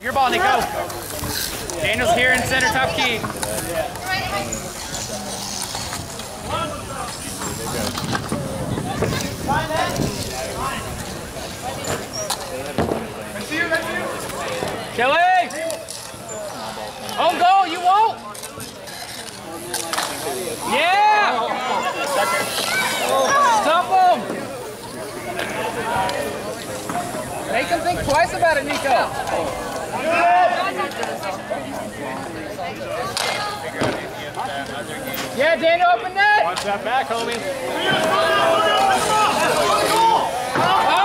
Your ball, Nico. Daniel's here in center, top key. Kelly! On goal, you won't! Yeah! Stop him! Make him think twice about it, Nico. Yeah, Daniel, open net! Watch that back, homie.